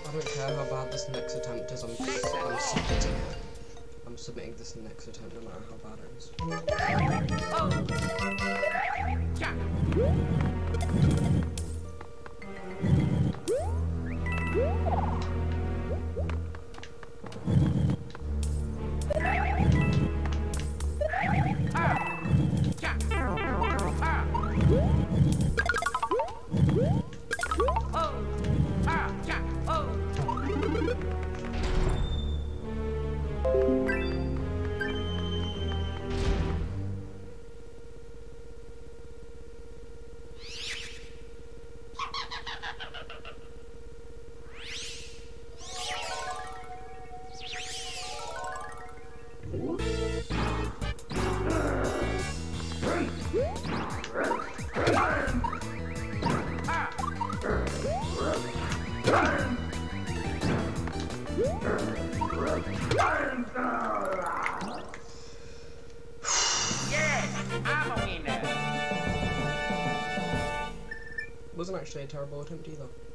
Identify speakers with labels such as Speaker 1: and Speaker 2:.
Speaker 1: I don't care how bad this next attempt is, I'm submitting it. I'm submitting this next attempt no matter how bad it is. Wasn't actually a terrible attempt either.